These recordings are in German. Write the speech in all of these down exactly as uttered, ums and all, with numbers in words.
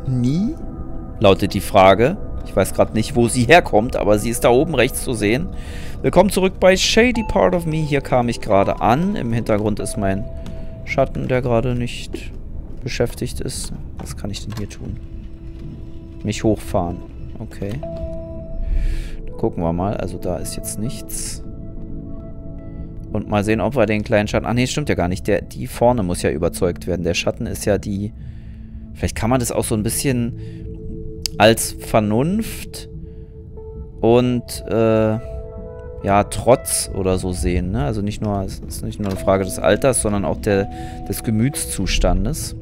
nie? Lautet die Frage. Ich weiß gerade nicht, wo sie herkommt, aber sie ist da oben rechts zu sehen. Willkommen zurück bei Shady Part of Me. Hier kam ich gerade an. Im Hintergrund ist mein Schatten, der gerade nicht beschäftigt ist. Was kann ich denn hier tun? Mich hochfahren. Okay. Dann gucken wir mal. Also da ist jetzt nichts. Und mal sehen, ob wir den kleinen Schatten... Ach nee, stimmt ja gar nicht. Der, die vorne muss ja überzeugt werden. Der Schatten ist ja die... Vielleicht kann man das auch so ein bisschen als Vernunft und äh, ja, Trotz oder so sehen. Ne? Also nicht nur, es ist nicht nur eine Frage des Alters, sondern auch der, des Gemütszustandes.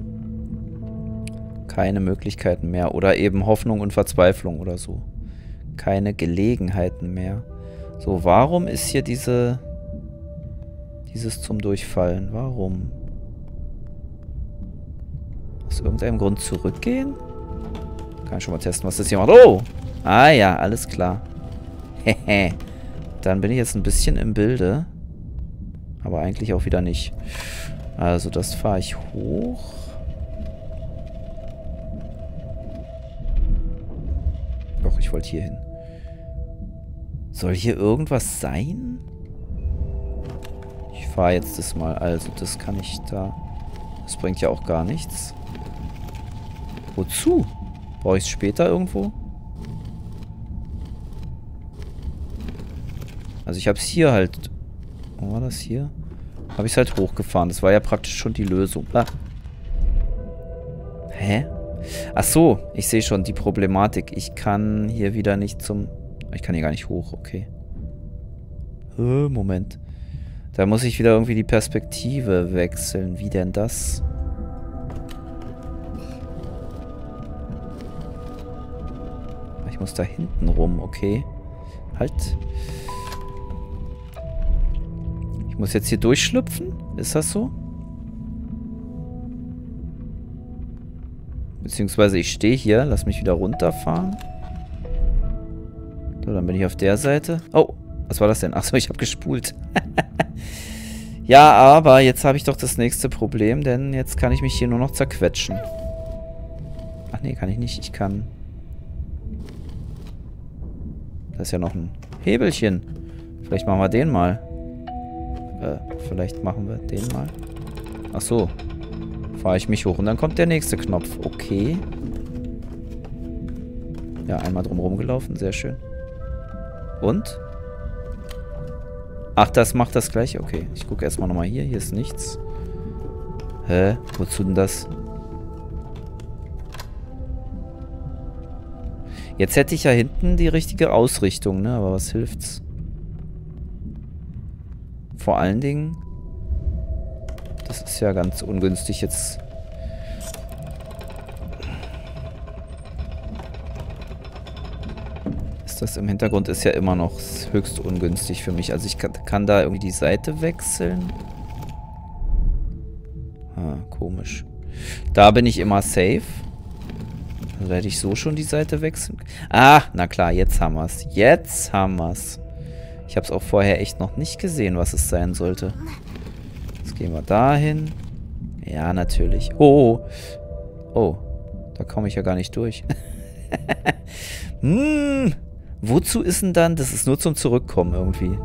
Keine Möglichkeiten mehr. Oder eben Hoffnung und Verzweiflung oder so. Keine Gelegenheiten mehr. So, warum ist hier diese... Dieses zum Durchfallen? Warum? Aus irgendeinem Grund zurückgehen? Kann ich schon mal testen, was das hier macht. Oh! Ah ja, alles klar. Hehe. Dann bin ich jetzt ein bisschen im Bilde. Aber eigentlich auch wieder nicht. Also das fahre ich hoch. Doch, ich wollte hier hin. Soll hier irgendwas sein? Ich fahre jetzt das mal. Also das kann ich da... Das bringt ja auch gar nichts. Wozu? Brauche ich es später irgendwo? Also ich habe es hier halt... Wo war das hier? Habe ich es halt hochgefahren. Das war ja praktisch schon die Lösung. Ah. Hä? Ach so, ich sehe schon die Problematik. Ich kann hier wieder nicht zum... Ich kann hier gar nicht hoch, okay. Äh, Moment. Da muss ich wieder irgendwie die Perspektive wechseln. Wie denn das? Ich muss da hinten rum, okay. Halt. Ich muss jetzt hier durchschlüpfen? Ist das so? Beziehungsweise ich stehe hier. Lass mich wieder runterfahren. So, dann bin ich auf der Seite. Oh, was war das denn? Achso, ich habe gespult. Ja, aber jetzt habe ich doch das nächste Problem, denn jetzt kann ich mich hier nur noch zerquetschen. Ach nee, kann ich nicht. Ich kann... Da ist ja noch ein Hebelchen. Vielleicht machen wir den mal. Äh, vielleicht machen wir den mal. Ach so. Fahre ich mich hoch und dann kommt der nächste Knopf. Okay. Ja, einmal drumherum gelaufen. Sehr schön. Und? Ach, das macht das gleiche? Okay. Ich gucke erstmal nochmal hier. Hier ist nichts. Hä? Wozu denn das? Jetzt hätte ich ja hinten die richtige Ausrichtung, ne? Aber was hilft's? Vor allen Dingen... Das ist ja ganz ungünstig jetzt... Ist das im Hintergrund ist ja immer noch höchst ungünstig für mich. Also ich kann, kann da irgendwie die Seite wechseln. Ah, komisch. Da bin ich immer safe. Also hätte ich so schon die Seite wechseln. Ah, na klar, jetzt haben wir es. Jetzt haben wir es. Ich habe es auch vorher echt noch nicht gesehen, was es sein sollte. Jetzt gehen wir dahin. Ja, natürlich. Oh, oh. Oh, da komme ich ja gar nicht durch. Hm, wozu ist denn dann? Das ist nur zum Zurückkommen irgendwie.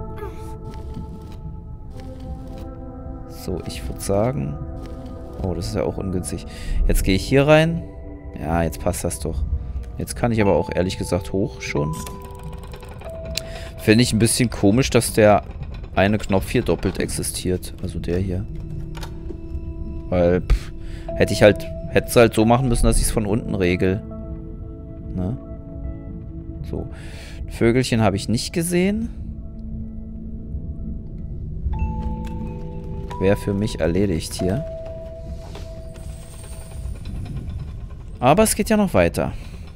So, ich würde sagen... Oh, das ist ja auch ungünstig. Jetzt gehe ich hier rein. Ja, jetzt passt das doch. Jetzt kann ich aber auch ehrlich gesagt hoch schon. Finde ich ein bisschen komisch, dass der eine Knopf hier doppelt existiert. Also der hier. Weil, pff, hätte ich halt, hätte es halt so machen müssen, dass ich es von unten regel. Ne? So. Vögelchen habe ich nicht gesehen. Wäre für mich erledigt hier. Aber es geht ja noch weiter.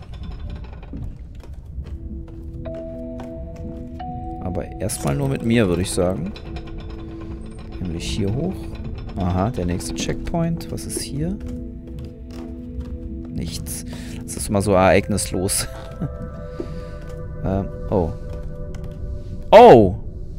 Aber erstmal nur mit mir, würde ich sagen. Nämlich hier hoch. Aha, der nächste Checkpoint. Was ist hier? Nichts. Das ist mal so ereignislos. ähm, oh. Oh!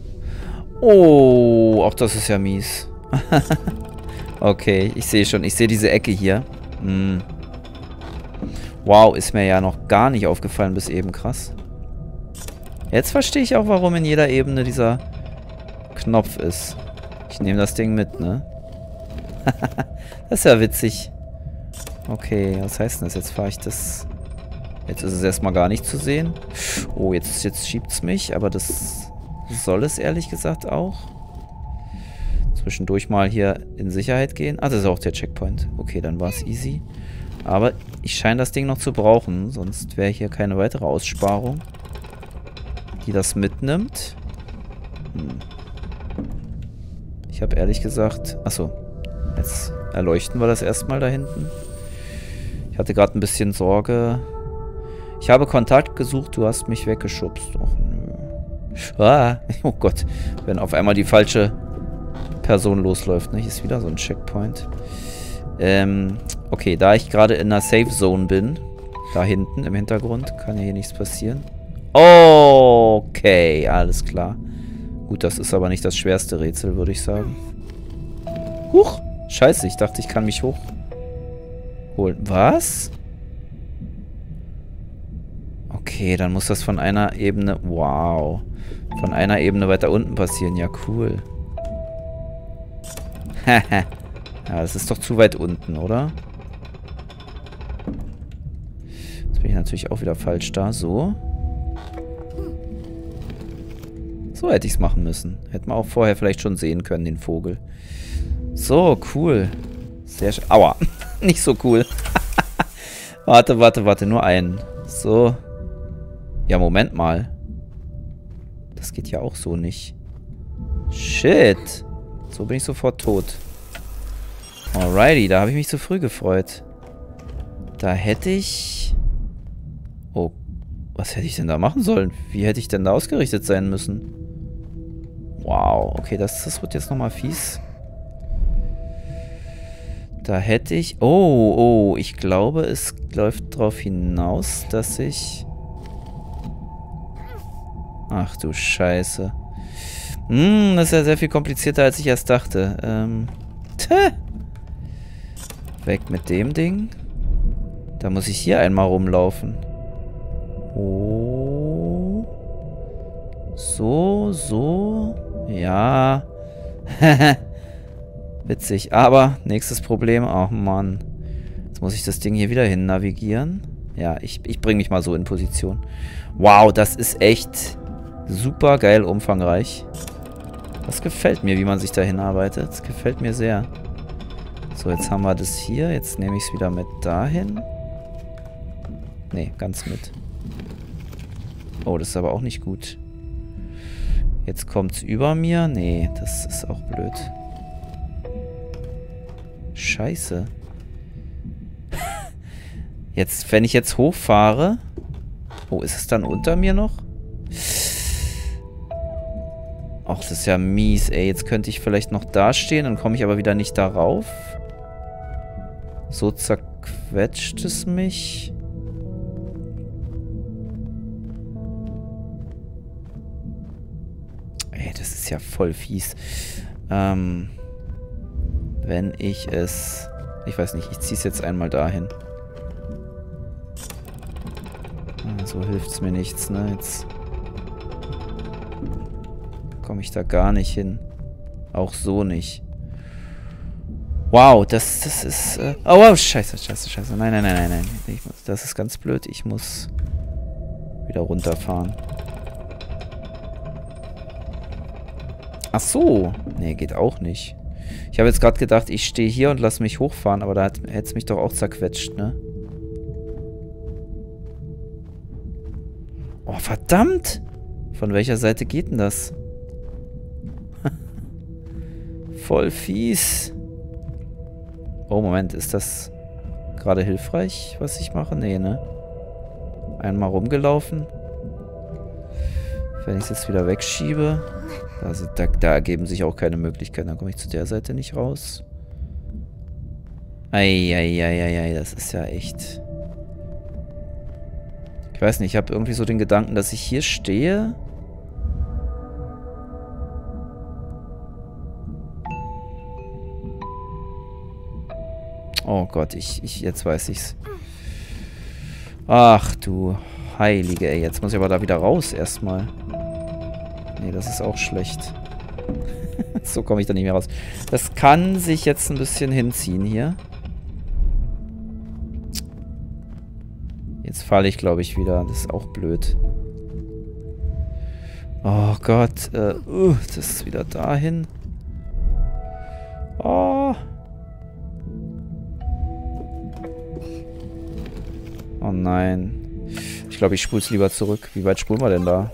Oh! Auch das ist ja mies. Okay, ich sehe schon. Ich sehe diese Ecke hier. Hm. Wow, ist mir ja noch gar nicht aufgefallen bis eben. Krass. Jetzt verstehe ich auch, warum in jeder Ebene dieser Knopf ist. Ich nehme das Ding mit, ne? Das ist ja witzig. Okay, was heißt denn das? Jetzt fahre ich das... Jetzt ist es erstmal gar nicht zu sehen. Oh, jetzt, jetzt schiebt es mich, aber das soll es ehrlich gesagt auch. Zwischendurch mal hier in Sicherheit gehen. Ah, das ist auch der Checkpoint. Okay, dann war es easy. Aber ich scheine das Ding noch zu brauchen, sonst wäre hier keine weitere Aussparung, die das mitnimmt. Hm. Ich habe ehrlich gesagt... Achso, jetzt erleuchten wir das erstmal da hinten. Ich hatte gerade ein bisschen Sorge. Ich habe Kontakt gesucht, du hast mich weggeschubst. Och, nö. Ah, oh Gott, wenn auf einmal die falsche Person losläuft. Ne? Hier ist wieder so ein Checkpoint. Ähm, okay, da ich gerade in einer Safe Zone bin, da hinten im Hintergrund, kann ja hier nichts passieren. Okay, alles klar. Gut, das ist aber nicht das schwerste Rätsel, würde ich sagen. Huch, scheiße, ich dachte, ich kann mich hochholen. Was? Okay, dann muss das von einer Ebene... Wow. Von einer Ebene weiter unten passieren. Ja, cool. Haha. Ja, das ist doch zu weit unten, oder? Jetzt bin ich natürlich auch wieder falsch da. So. So hätte ich es machen müssen. Hätten wir auch vorher vielleicht schon sehen können, den Vogel. So, cool. Sehr schön. Aua. Nicht so cool. Warte, warte, warte. Nur einen. So. Ja, Moment mal. Das geht ja auch so nicht. Shit. So bin ich sofort tot. Alrighty, da habe ich mich zu früh gefreut. Da hätte ich... Oh, was hätte ich denn da machen sollen? Wie hätte ich denn da ausgerichtet sein müssen? Wow, okay, das, das wird jetzt nochmal fies. Da hätte ich... Oh, oh, ich glaube, es läuft darauf hinaus, dass ich... Ach du Scheiße. Hm, das ist ja sehr viel komplizierter, als ich erst dachte. Ähm... Tö. Weg mit dem Ding. Da muss ich hier einmal rumlaufen. Oh. So, so. Ja. Witzig. Aber, nächstes Problem. Oh Mann. Jetzt muss ich das Ding hier wieder hin navigieren. Ja, ich, ich bringe mich mal so in Position. Wow, das ist echt super geil umfangreich. Das gefällt mir, wie man sich dahin arbeitet. Das gefällt mir sehr. So, jetzt haben wir das hier. Jetzt nehme ich es wieder mit dahin. Nee, ganz mit. Oh, das ist aber auch nicht gut. Jetzt kommt es über mir. Nee, das ist auch blöd. Scheiße. Jetzt, wenn ich jetzt hochfahre... Oh, ist es dann unter mir noch? Ach, das ist ja mies, ey. Jetzt könnte ich vielleicht noch da stehen, dann komme ich aber wieder nicht darauf. So zerquetscht es mich. Ey, das ist ja voll fies. Ähm, wenn ich es... Ich weiß nicht, ich ziehe es jetzt einmal dahin. Ah, so hilft es mir nichts, ne? Jetzt komme ich da gar nicht hin. Auch so nicht. Wow, das, das ist... Äh oh, wow, scheiße, scheiße, scheiße. Nein, nein, nein, nein, nein. Ich muss, das ist ganz blöd. Ich muss wieder runterfahren. Ach so. Nee, geht auch nicht. Ich habe jetzt gerade gedacht, ich stehe hier und lasse mich hochfahren, aber da hätte es mich doch auch zerquetscht, ne? Oh, verdammt! Von welcher Seite geht denn das? Voll fies. Oh, Moment, ist das gerade hilfreich, was ich mache? Nee, ne? Einmal rumgelaufen. Wenn ich es jetzt wieder wegschiebe, also da, da ergeben sich auch keine Möglichkeiten. Dann komme ich zu der Seite nicht raus. Eieieiei, das ist ja echt... Ich weiß nicht, ich habe irgendwie so den Gedanken, dass ich hier stehe. Oh Gott, ich, ich, jetzt weiß ich's. Ach du Heilige, ey. Jetzt muss ich aber da wieder raus erstmal. Nee, das ist auch schlecht. So komme ich da nicht mehr raus. Das kann sich jetzt ein bisschen hinziehen hier. Jetzt falle ich, glaube ich, wieder. Das ist auch blöd. Oh Gott. Äh, uh, das ist wieder dahin. Oh. Oh nein. Ich glaube, ich spule es lieber zurück. Wie weit spulen wir denn da?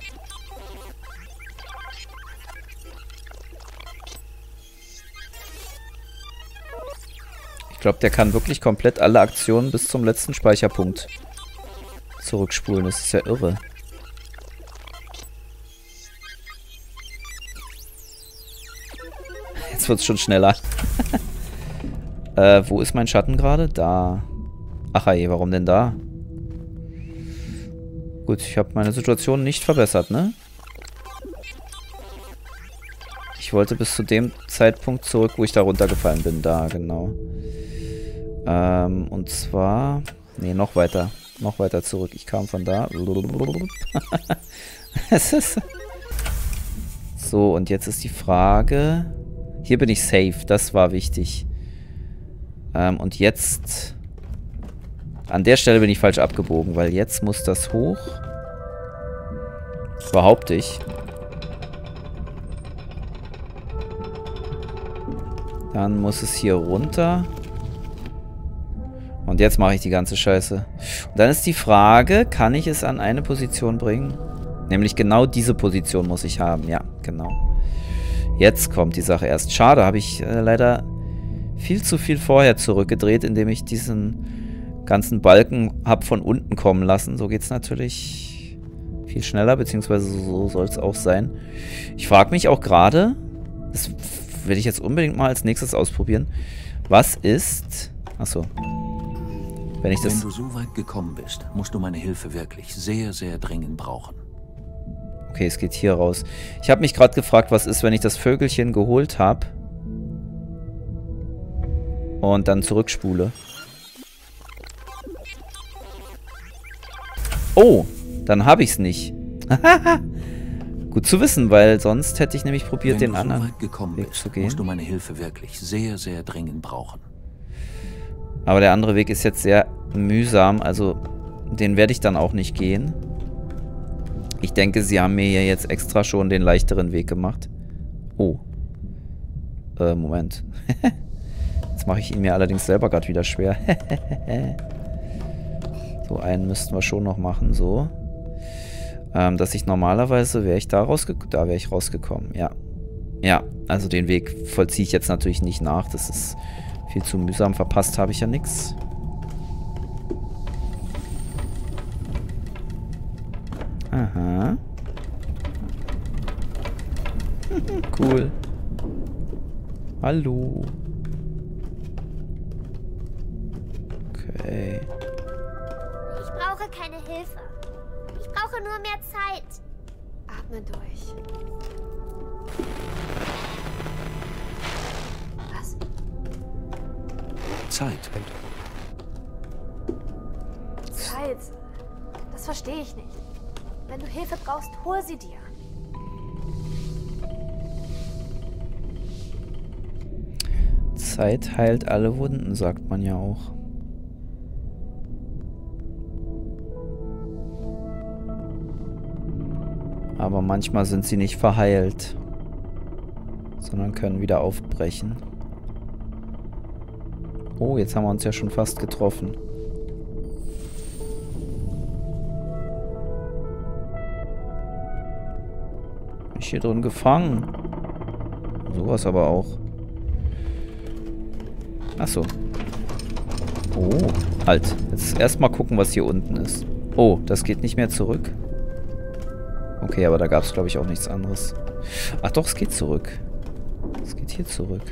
Ich glaube, der kann wirklich komplett alle Aktionen bis zum letzten Speicherpunkt zurückspulen. Das ist ja irre. Jetzt wird es schon schneller. äh, wo ist mein Schatten gerade? Da. Ach ey, warum denn da? Gut, ich habe meine Situation nicht verbessert, ne? Ich wollte bis zu dem Zeitpunkt zurück, wo ich da runtergefallen bin. Da, genau. Ähm, und zwar... Ne, noch weiter. Noch weiter zurück. Ich kam von da. So, und jetzt ist die Frage... Hier bin ich safe. Das war wichtig. Ähm, und jetzt... An der Stelle bin ich falsch abgebogen, weil jetzt muss das hoch. Behaupte ich. Dann muss es hier runter. Und jetzt mache ich die ganze Scheiße. Und dann ist die Frage, kann ich es an eine Position bringen? Nämlich genau diese Position muss ich haben. Ja, genau. Jetzt kommt die Sache erst. Schade, habe ich äh, leider viel zu viel vorher zurückgedreht, indem ich diesen ganzen Balken habe von unten kommen lassen. So geht es natürlich viel schneller, beziehungsweise so soll es auch sein. Ich frage mich auch gerade, das will ich jetzt unbedingt mal als nächstes ausprobieren, was ist... Achso. Wenn ich das... Wenn du so weit gekommen bist, musst du meine Hilfe wirklich sehr, sehr dringend brauchen. Okay, es geht hier raus. Ich habe mich gerade gefragt, was ist, wenn ich das Vögelchen geholt habe und dann zurückspule. Oh, dann habe ich es nicht. Gut zu wissen, weil sonst hätte ich nämlich probiert, den anderen Weg zu gehen. Musst du meine Hilfe wirklich sehr, sehr dringend brauchen. Aber der andere Weg ist jetzt sehr mühsam, also den werde ich dann auch nicht gehen. Ich denke, sie haben mir hier jetzt extra schon den leichteren Weg gemacht. Oh. Äh, Moment. Jetzt mache ich ihn mir allerdings selber gerade wieder schwer. So, einen müssten wir schon noch machen, so. Ähm, dass ich normalerweise, wäre ich da rausgekommen, da wäre ich rausgekommen, ja. Ja, also den Weg vollziehe ich jetzt natürlich nicht nach, das ist viel zu mühsam, verpasst habe ich ja nichts. Aha. Cool. Hallo. Okay. Ich brauche keine Hilfe. Ich brauche nur mehr Zeit. Atme durch. Was? Zeit. Zeit. Das verstehe ich nicht. Wenn du Hilfe brauchst, hol sie dir. Zeit heilt alle Wunden, sagt man ja auch. Aber manchmal sind sie nicht verheilt, sondern können wieder aufbrechen. Oh, jetzt haben wir uns ja schon fast getroffen. Bin ich hier drin gefangen? Sowas aber auch. Achso. Oh, halt. Jetzt erstmal gucken, was hier unten ist. Oh, das geht nicht mehr zurück. Okay, aber da gab es, glaube ich, auch nichts anderes. Ach doch, es geht zurück. Es geht hier zurück.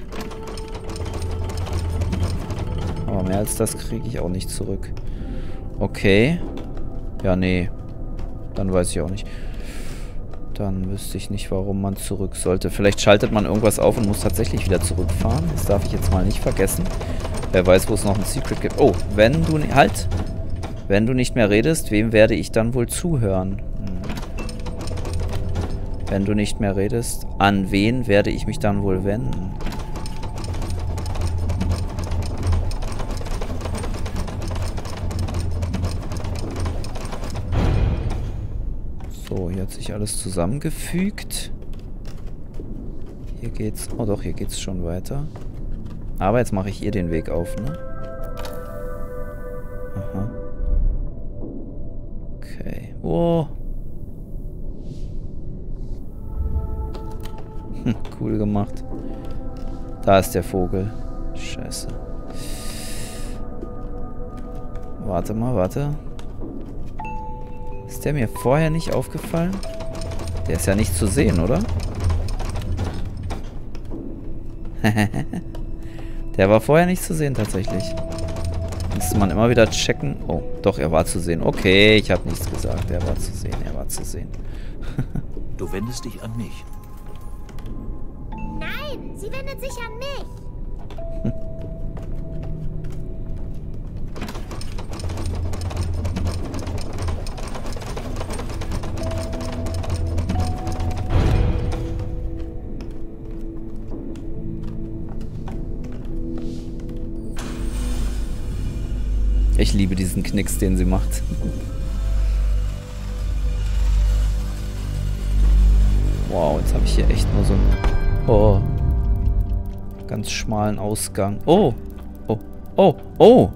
Aber mehr als das kriege ich auch nicht zurück. Okay. Ja, nee. Dann weiß ich auch nicht. Dann wüsste ich nicht, warum man zurück sollte. Vielleicht schaltet man irgendwas auf und muss tatsächlich wieder zurückfahren. Das darf ich jetzt mal nicht vergessen. Wer weiß, wo es noch ein Secret gibt. Oh, wenn du... Halt! Wenn du nicht mehr redest, wem werde ich dann wohl zuhören? Hm. Wenn du nicht mehr redest, an wen werde ich mich dann wohl wenden? So, hier hat sich alles zusammengefügt. Hier geht's... Oh doch, hier geht's schon weiter. Aber jetzt mache ich ihr den Weg auf, ne? Aha. Okay. Oh. Hm, cool gemacht. Da ist der Vogel. Scheiße. Warte mal, warte. Ist der mir vorher nicht aufgefallen? Der ist ja nicht zu sehen, oder? Der war vorher nicht zu sehen, tatsächlich. Müsste man immer wieder checken. Oh, doch, er war zu sehen. Okay, ich habe nichts gesagt. Er war zu sehen, er war zu sehen. Du wendest dich an mich. Nein, sie wendet sich an mich. Ich liebe diesen Knicks, den sie macht. Wow, jetzt habe ich hier echt nur so einen oh, ganz schmalen Ausgang. Oh, oh, oh, oh.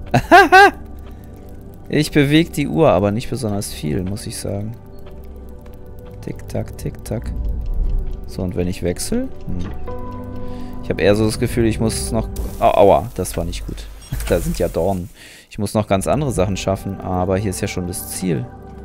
Ich bewege die Uhr, aber nicht besonders viel, muss ich sagen. Tick-Tack, Tick-Tack. So, und wenn ich wechsle? Hm. Ich habe eher so das Gefühl, ich muss noch... Au, aua, das war nicht gut. Da sind ja Dornen. Ich muss noch ganz andere Sachen schaffen, aber hier ist ja schon das Ziel.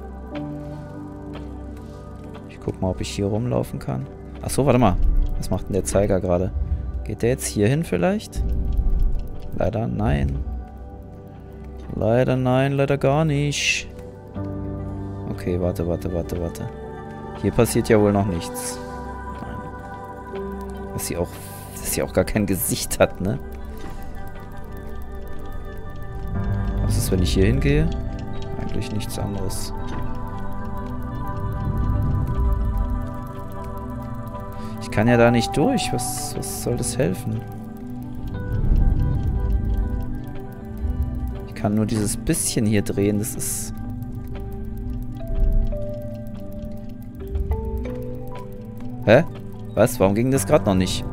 Ich guck mal, ob ich hier rumlaufen kann. Achso, warte mal. Was macht denn der Zeiger gerade? Geht der jetzt hier hin vielleicht? Leider nein. Leider nein, leider gar nicht. Okay, warte, warte, warte, warte. Hier passiert ja wohl noch nichts. Nein. Dass sie auch, dass sie auch gar kein Gesicht hat, ne? Was ist, wenn ich hier hingehe? Eigentlich nichts anderes. Ich kann ja da nicht durch. Was, was soll das helfen? Ich kann nur dieses bisschen hier drehen. Das ist... Hä? Was? Warum ging das gerade noch nicht?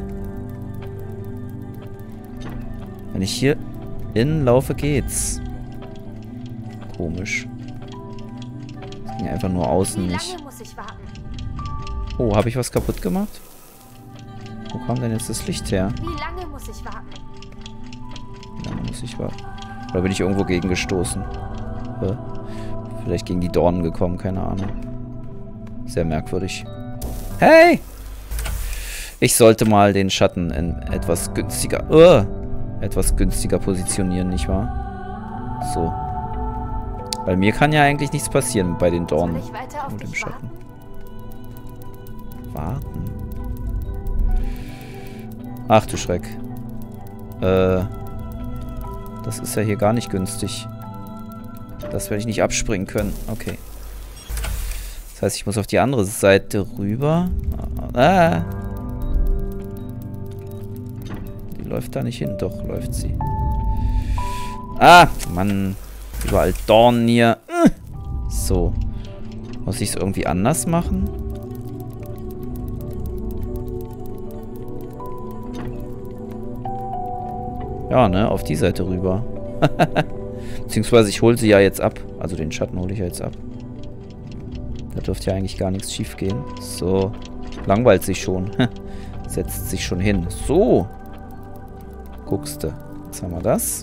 Wenn ich hier innen laufe, geht's. Komisch. Das ging einfach nur außen Wie nicht. lange muss ich warten? Oh, habe ich was kaputt gemacht? Wo kam denn jetzt das Licht her? Wie lange muss ich warten? Wie lange muss ich warten? Oder bin ich irgendwo gegen gestoßen? Hä? Vielleicht gegen die Dornen gekommen, keine Ahnung. Sehr merkwürdig. Hey! Ich sollte mal den Schatten in etwas günstiger... Uh, etwas günstiger positionieren, nicht wahr? So. Weil mir kann ja eigentlich nichts passieren bei den Dornen. Soll ich weiter auf Und im dich Schatten. warten? Warten. Ach du Schreck. Äh. Das ist ja hier gar nicht günstig. Das werde ich nicht abspringen können. Okay. Das heißt, ich muss auf die andere Seite rüber. Ah. Die läuft da nicht hin. Doch, läuft sie. Ah, Mann. Überall Dornen hier. So. Muss ich es irgendwie anders machen? Ja, ne? Auf die Seite rüber. Beziehungsweise ich hole sie ja jetzt ab. Also den Schatten hole ich ja jetzt ab. Da dürfte ja eigentlich gar nichts schief gehen. So. Langweilt sich schon. Setzt sich schon hin. So. Guckste. Jetzt haben wir das.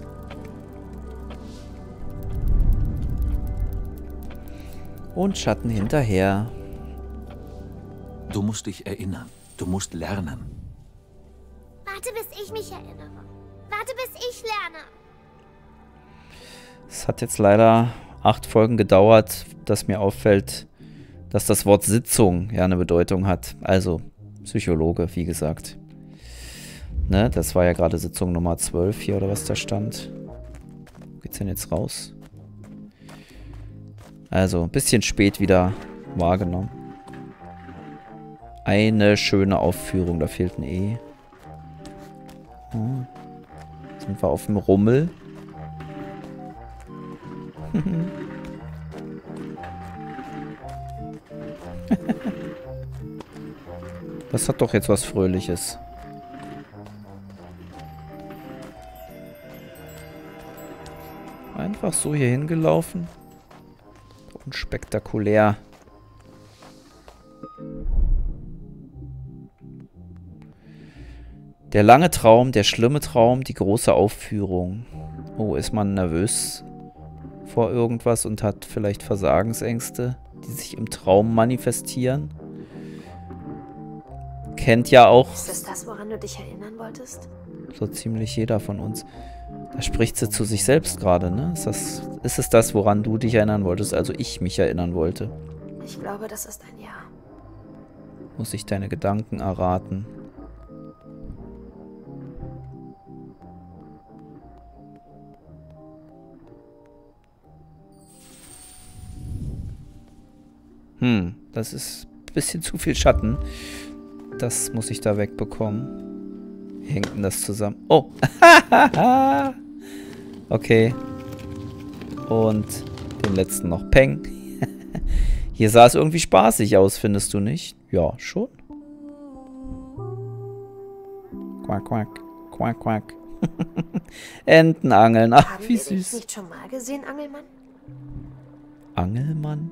Und Schatten hinterher. Du musst dich erinnern. Du musst lernen. Warte, bis ich mich erinnere. Warte, bis ich lerne. Es hat jetzt leider acht Folgen gedauert, dass mir auffällt, dass das Wort Sitzung ja eine Bedeutung hat. Also Psychologe, wie gesagt. Ne, das war ja gerade Sitzung Nummer zwölf hier, oder was da stand. Wo geht's denn jetzt raus? Also, ein bisschen spät wieder wahrgenommen. Eine schöne Aufführung. Da fehlt ein E. Hm. Sind wir auf dem Rummel. Das hat doch jetzt was Fröhliches. Einfach so hier hingelaufen. Unspektakulär. Der lange Traum, der schlimme Traum, die große Aufführung. Oh, ist man nervös vor irgendwas und hat vielleicht Versagensängste, die sich im Traum manifestieren? Kennt ja auch... Ist das das, woran du dich erinnern wolltest? So ziemlich jeder von uns. Da spricht sie zu sich selbst gerade, ne? Ist das, ist es das, woran du dich erinnern wolltest? Also ich mich erinnern wollte. Ich glaube, das ist ein Ja. Muss ich deine Gedanken erraten? Hm, das ist ein bisschen zu viel Schatten. Das muss ich da wegbekommen. Wie hängt denn das zusammen? Oh! Okay. Und den letzten noch. Peng. Hier sah es irgendwie spaßig aus, findest du nicht? Ja, schon. Quack, quack. Quack, quack. Entenangeln. Ach, Haben wie wir süß. dich nicht schon mal gesehen, Angelmann? Angelmann?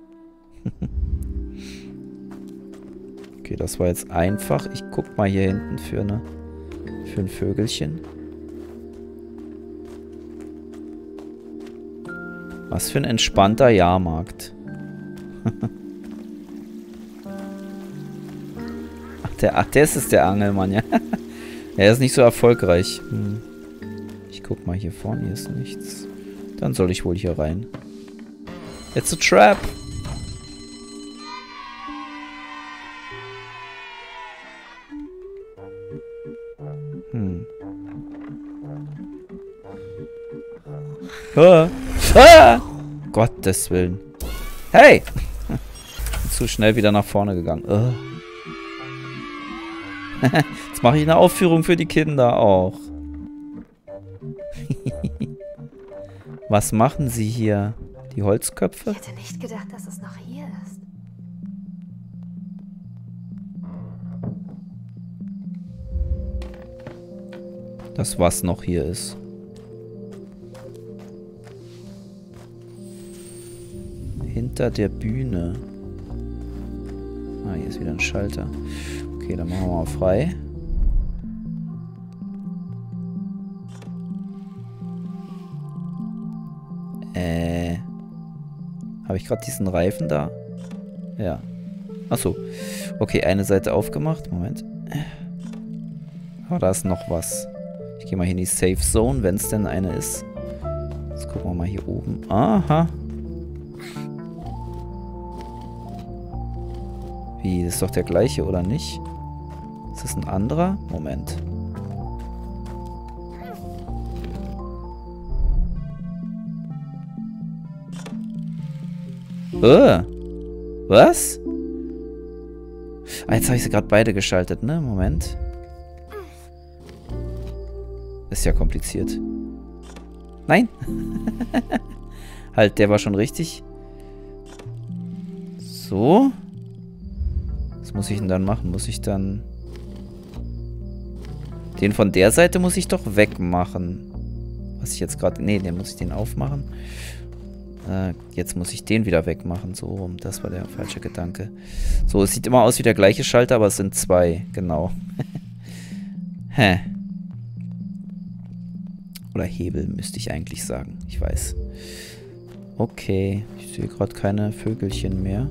Okay, das war jetzt einfach. Ich guck mal hier hinten für eine für ein Vögelchen. Was für ein entspannter Jahrmarkt. Ach, der, ach, das ist der Angelmann, ja. Er ist nicht so erfolgreich. Hm. Ich guck mal hier vorne, hier ist nichts. Dann soll ich wohl hier rein. It's a trap. Hm. Ah. Ah. Gottes Willen. Hey! Zu schnell wieder nach vorne gegangen. Oh. Jetzt mache ich eine Aufführung für die Kinder auch. Was machen sie hier? Die Holzköpfe? Ich hätte nicht gedacht, dass es noch hier ist. Das, was noch hier ist. Hinter der Bühne. Ah, hier ist wieder ein Schalter. Okay, dann machen wir mal frei. Äh. Habe ich gerade diesen Reifen da? Ja. Achso. Okay, eine Seite aufgemacht. Moment. Aber da ist noch was. Ich gehe mal hier in die Safe Zone, wenn es denn eine ist. Jetzt gucken wir mal hier oben. Aha. Wie, das ist doch der gleiche, oder nicht? Ist das ein anderer? Moment. Oh. Was? Ah, jetzt habe ich sie gerade beide geschaltet, ne? Moment. Ist ja kompliziert. Nein. Halt, der war schon richtig. So. Was muss ich denn dann machen? Muss ich dann... Den von der Seite muss ich doch wegmachen. Was ich jetzt gerade... Nee, den muss ich den aufmachen. Äh, jetzt muss ich den wieder wegmachen. So rum. Das war der falsche Gedanke. So, es sieht immer aus wie der gleiche Schalter, aber es sind zwei. Genau. Hä. Oder Hebel, müsste ich eigentlich sagen. Ich weiß. Okay. Ich sehe gerade keine Vögelchen mehr.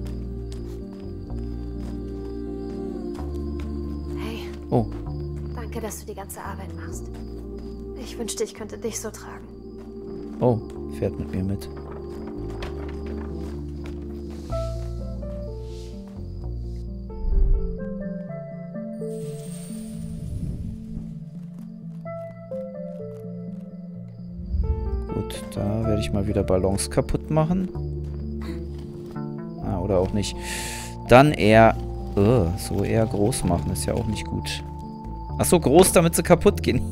Hey. Oh. Danke, dass du die ganze Arbeit machst. Ich wünschte, ich könnte dich so tragen. Oh, fährt mit mir mit. Gut, da werde ich mal wieder Ballons kaputt machen. oder auch nicht. Dann eher... Uh, so eher groß machen ist ja auch nicht gut. Ach so, groß, damit sie kaputt gehen.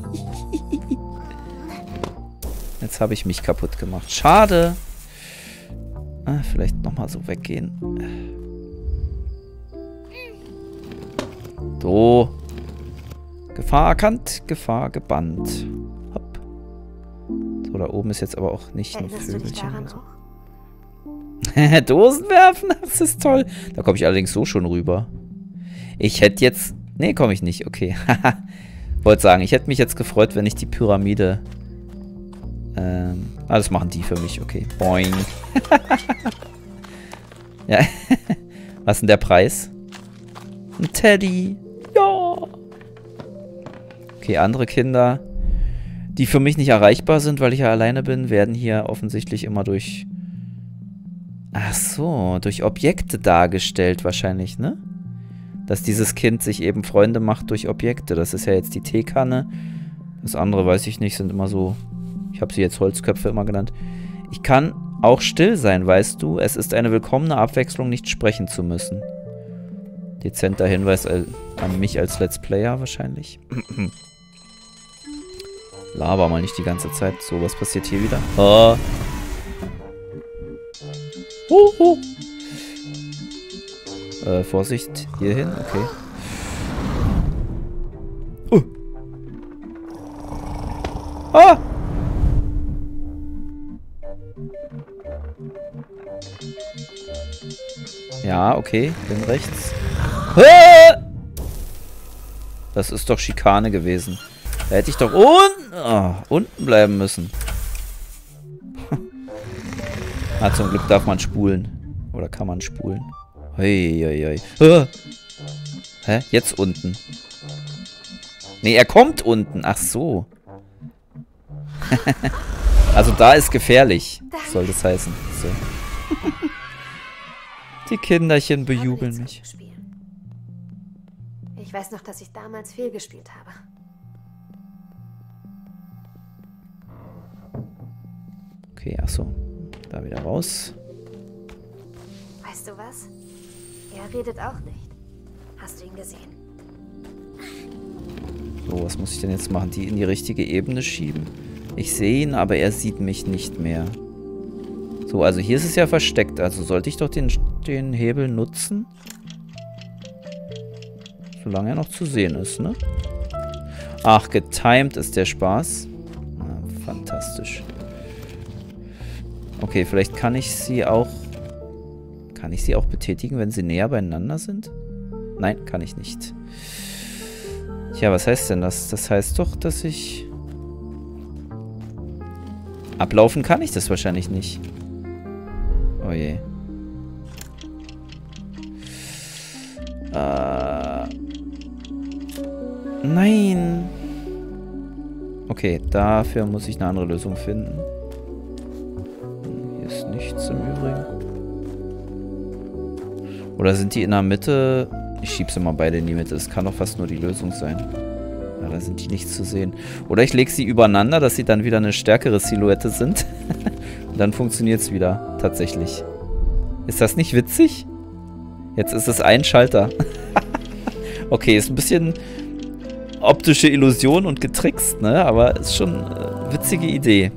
Jetzt habe ich mich kaputt gemacht. Schade. Ah, vielleicht nochmal so weggehen. So. Gefahr erkannt, Gefahr gebannt. Hopp. So, da oben ist jetzt aber auch nicht ein Vögelchen. Dosen werfen, das ist toll. Da komme ich allerdings so schon rüber. Ich hätte jetzt... Nee, komme ich nicht. Okay. Wollte sagen, ich hätte mich jetzt gefreut, wenn ich die Pyramide... Ähm... Ah, das machen die für mich. Okay. Boing. Ja. Was ist denn der Preis? Ein Teddy. Ja. Okay, andere Kinder, die für mich nicht erreichbar sind, weil ich ja alleine bin, werden hier offensichtlich immer durch... Ach so, durch Objekte dargestellt wahrscheinlich, ne? Dass dieses Kind sich eben Freunde macht durch Objekte. Das ist ja jetzt die Teekanne. Das andere weiß ich nicht, sind immer so... Ich habe sie jetzt Holzköpfe immer genannt. Ich kann auch still sein, weißt du? Es ist eine willkommene Abwechslung, nicht sprechen zu müssen. Dezenter Hinweis an mich als Let's Player wahrscheinlich. Laber mal nicht die ganze Zeit. So, was passiert hier wieder? Oh. Uh, uh. Äh, Vorsicht, hier hin, okay. Uh. Ah! Ja, okay, bin rechts. Ah! Das ist doch Schikane gewesen. Da hätte ich doch un oh, unten bleiben müssen. Ah, zum Glück darf man spulen. Oder kann man spulen. Hei, hei, hei. Ah. Hä? Jetzt unten. Nee, er kommt unten. Ach so. Also da ist gefährlich. Soll das heißen. So. Die Kinderchen bejubeln mich. Ich weiß noch, dass ich damals viel gespielt habe. Okay, ach so. Da wieder raus. Weißt du was? Er redet auch nicht. Hast du ihn gesehen? So, was muss ich denn jetzt machen? Die in die richtige Ebene schieben? Ich sehe ihn, aber er sieht mich nicht mehr. So, also hier ist es ja versteckt. Also sollte ich doch den, den Hebel nutzen? Solange er noch zu sehen ist, ne? Ach, getimed ist der Spaß. Ah, fantastisch. Okay, vielleicht kann ich sie auch... Kann ich sie auch betätigen, wenn sie näher beieinander sind? Nein, kann ich nicht. Tja, was heißt denn das? Das heißt doch, dass ich... Ablaufen kann ich das wahrscheinlich nicht. Oh je. Äh... Nein! Okay, dafür muss ich eine andere Lösung finden. Hier ist nichts im Übrigen. Oder sind die in der Mitte? Ich schiebe sie mal beide in die Mitte. Das kann doch fast nur die Lösung sein. Ja, da sind die nicht zu sehen. Oder ich lege sie übereinander, dass sie dann wieder eine stärkere Silhouette sind. Und dann funktioniert es wieder. Tatsächlich. Ist das nicht witzig? Jetzt ist es ein Schalter. Okay, ist ein bisschen optische Illusion und getrickst, ne? Aber ist schon eine witzige Idee.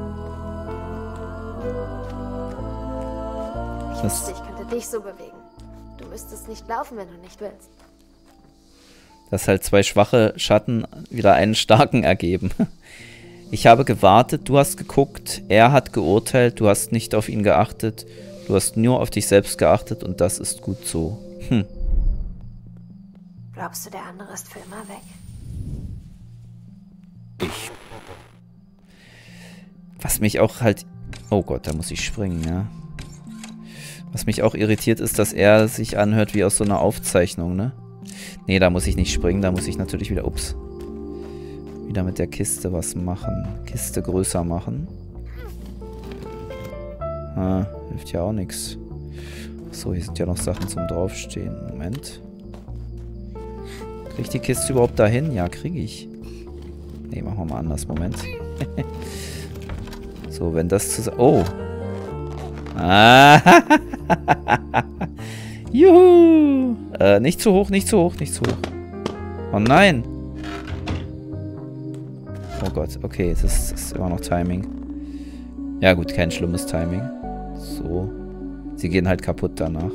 Ich wünschte, ich könnte dich so bewegen. Du müsstest nicht laufen, wenn du nicht willst. Dass halt zwei schwache Schatten wieder einen starken ergeben. Ich habe gewartet, du hast geguckt, er hat geurteilt, du hast nicht auf ihn geachtet, du hast nur auf dich selbst geachtet und das ist gut so. Hm. Glaubst du, der andere ist für immer weg? Ich. Was mich auch halt... Oh Gott, da muss ich springen, ja. Was mich auch irritiert ist, dass er sich anhört wie aus so einer Aufzeichnung, ne? Nee, da muss ich nicht springen, da muss ich natürlich wieder... Ups. Wieder mit der Kiste was machen. Kiste größer machen. Ah, hilft ja auch nichts. So, hier sind ja noch Sachen zum Draufstehen. Moment. Krieg ich die Kiste überhaupt dahin? Ja, kriege ich. Nee, machen wir mal anders. Moment. So, wenn das zusammen... Oh! Ah! Juhu! Äh, nicht zu hoch, nicht zu hoch, nicht zu hoch. Oh nein! Oh Gott, okay, das ist, das ist immer noch Timing. Ja gut, kein schlimmes Timing. So. Sie gehen halt kaputt danach.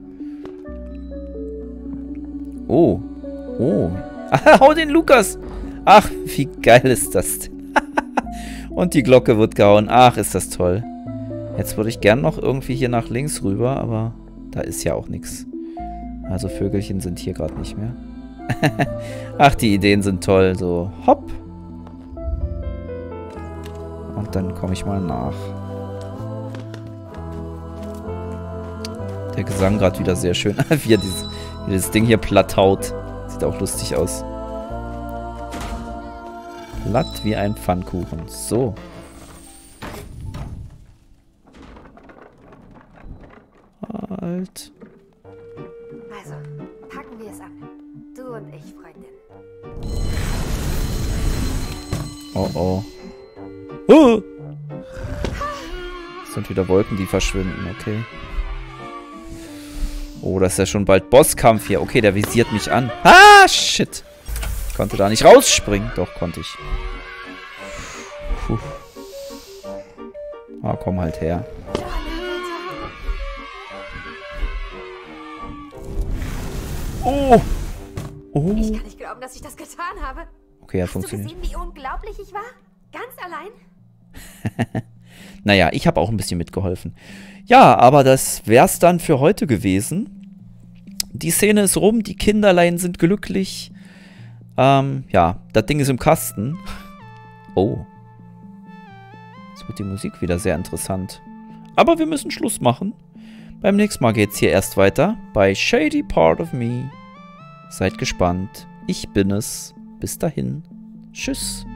Oh. Oh. Hau den Lukas! Ach, wie geil ist das denn? Und die Glocke wird gehauen. Ach, ist das toll. Jetzt würde ich gern noch irgendwie hier nach links rüber, aber da ist ja auch nichts. Also Vögelchen sind hier gerade nicht mehr. Ach, die Ideen sind toll. So, hopp. Und dann komme ich mal nach. Der Gesang gerade wieder sehr schön. Wie er dieses, wie das Ding hier platt haut. Sieht auch lustig aus. Platt wie ein Pfannkuchen. So. Halt. Also, packen wir es an. Du und ich, Freundin. Oh oh. Oh! Das sind wieder Wolken, die verschwinden, okay. Oh, das ist ja schon bald Bosskampf hier. Okay, der visiert mich an. Ah, shit. Ich konnte da nicht rausspringen. Doch, konnte ich. Puh. Ah, komm halt her. Oh! Oh! Ich kann nicht glauben, dass ich das getan habe. Okay, hat Hast funktioniert. du gesehen, wie unglaublich ich war? Ganz allein? Naja, ich habe auch ein bisschen mitgeholfen. Ja, aber das wär's dann für heute gewesen. Die Szene ist rum, die Kinderlein sind glücklich. Ähm, ja, das Ding ist im Kasten. Oh. Jetzt wird die Musik wieder sehr interessant. Aber wir müssen Schluss machen. Beim nächsten Mal geht's hier erst weiter bei Shady Part of Me. Seid gespannt. Ich bin es. Bis dahin. Tschüss.